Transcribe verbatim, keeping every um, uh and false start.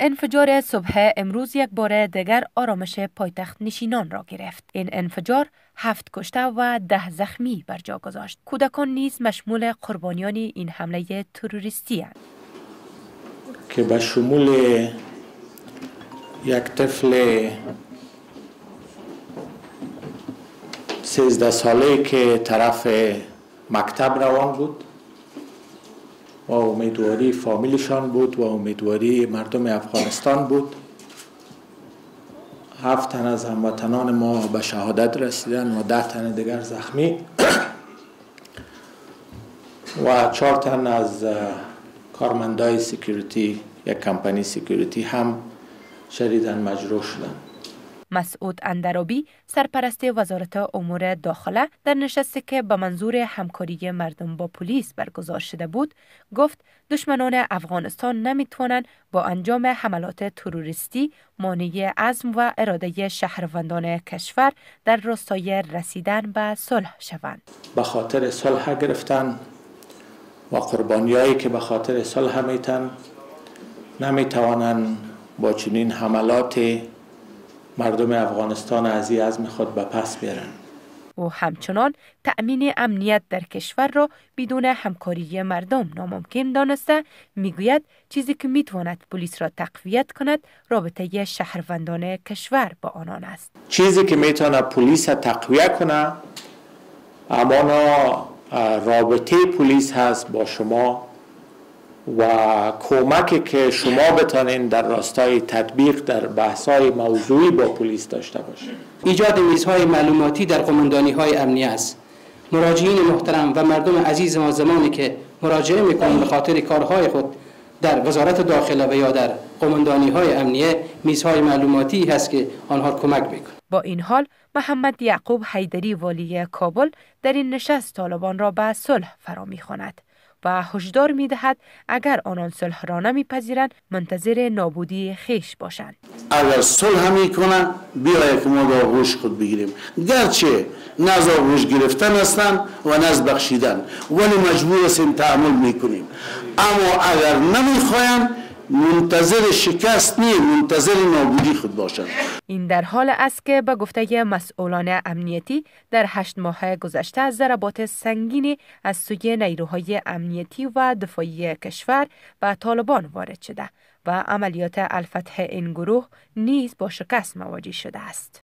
انفجار صبح امروز یک بار دیگر آرامش پایتخت نشینان را گرفت. این انفجار هفت کشته و ده زخمی بر جا گذاشت. کودکان نیز مشمول قربانیان این حمله تروریستی اند که به شمول یک طفل سیزده ساله که طرف مکتب روان بود و امیدواری فامیلشان بود و امیدواری مردم افغانستان بود. هفت تن از هموطنان ما به شهادت رسیدن و ده تن دیگر زخمی و چهار تن از کارمندای سکیوریتی یک کمپانی سکیوریتی هم شدیداً مجروح شدند. مسعود اندرابی سرپرست وزارت امور داخله در نشستی که به منظور همکاری مردم با پلیس برگزار شده بود گفت دشمنان افغانستان نمیتوانند با انجام حملات تروریستی مانع عزم و اراده شهروندان کشور در راستای رسیدن به صلح شوند. به خاطر صلح گرفتن و قربانیایی که به خاطر صلح میتن نمیتوانند با چنین حملات مردم افغانستان از عزم خود به پس بیارن. و همچنان تأمین امنیت در کشور را بدون همکاری مردم ناممکن دانسته میگوید چیزی که میتواند پلیس را تقویت کند رابطه شهروندان کشور با آنان است. چیزی که میتونه پلیس تقویت کنه اما رابطه پلیس هست با شما و کمکی که شما بتانین در راستای تطبیق در بحث‌های موضوعی با پلیس داشته باشید. ایجاد میزهای معلوماتی در قماندانی‌های امنیه است. مراجعین محترم و مردم عزیز ما زمانی که مراجعه می‌کنند به خاطر کارهای خود در وزارت داخله و یا در قماندانی‌های امنیه میزهای معلوماتی هست که آنها کمک می‌کنند. با این حال محمد یعقوب حیدری والی کابل در این نشست طالبان را به صلح فرا می‌خواند و هشدار می‌دهد اگر آنان صلح را نمی‌پذیرند منتظر نابودی خیش باشند. اگر صلح می‌کنند بیاید که ما در آغوش خود بگیریم، گرچه نه از آغوش گرفتن هستند و نه از بخشیدن، ولی مجبور هستیم تعامل می‌کنیم. اما اگر نمی‌خواهند منتظر شکست نیست، منتظر نابودی خود باشند. این در حال است که به گفته مسئولان امنیتی در هشت ماه گذشته ضربات سنگینی از سوی نیروهای امنیتی و دفاعی کشور به طالبان وارد شده و عملیات الفتح این گروه نیز با شکست مواجه شده است.